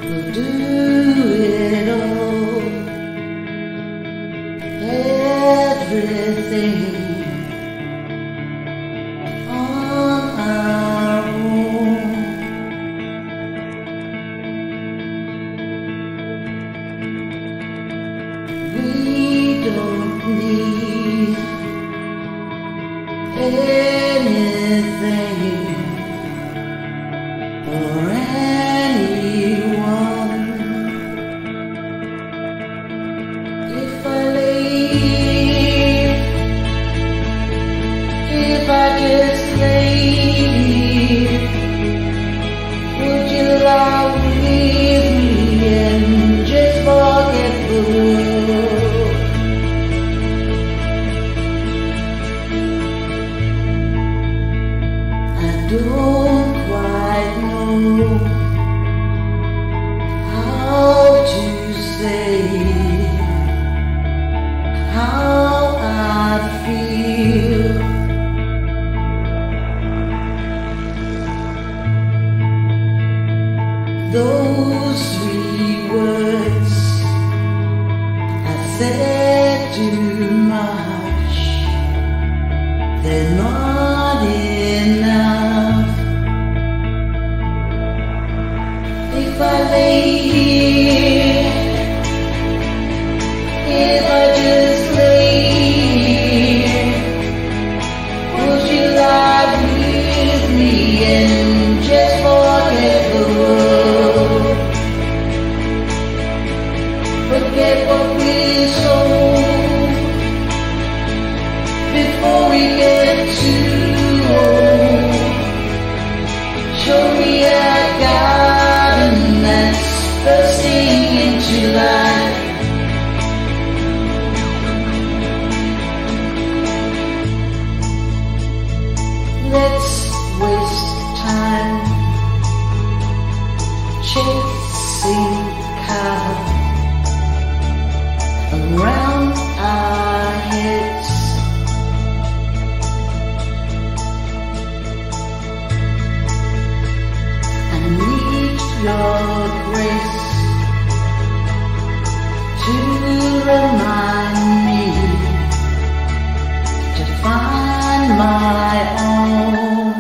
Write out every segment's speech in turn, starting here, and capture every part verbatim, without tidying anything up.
will do it all. Everything on our own. We don't need anything or anyone. If I leave, if I just leave, would you lie with me and just forget the world? I don't quite know how to say how I feel. Those three words I said too much, they're not enough. If I lay here, if I just lay here, would you lie with me and just forget the world? Forget what we sold before we get too old. Show me a garden that's bursting into life. Let's waste time chasing clouds around our heads. I need your grace to remind me to find my own.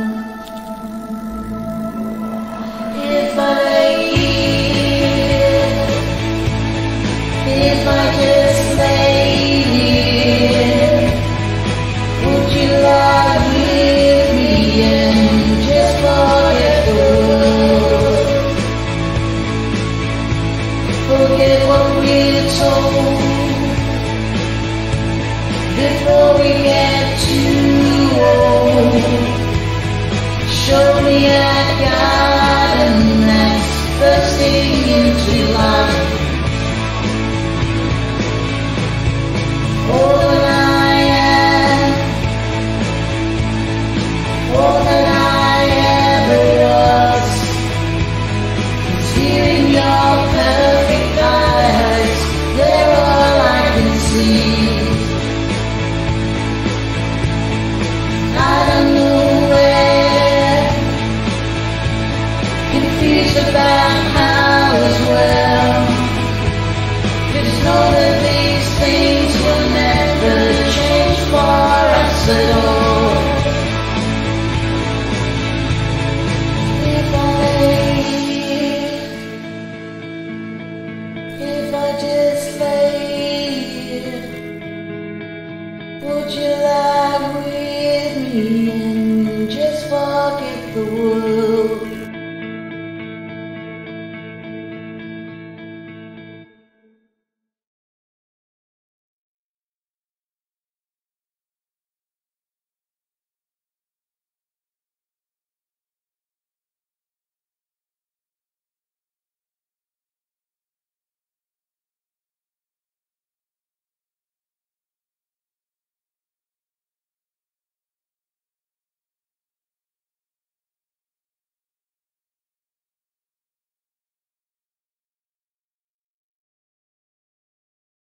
If I lay here, if I just lay here, would you lie with me and just forget the world? Forget what we're told before we get too old. Show me a garden that's bursting into life. All that I am, all that I ever was, is here in your perfect eyes. They're all I can see. I don't know where, confused about how as well. Just know that these things will never change for us at all. If I lay here, if I just lay here, would you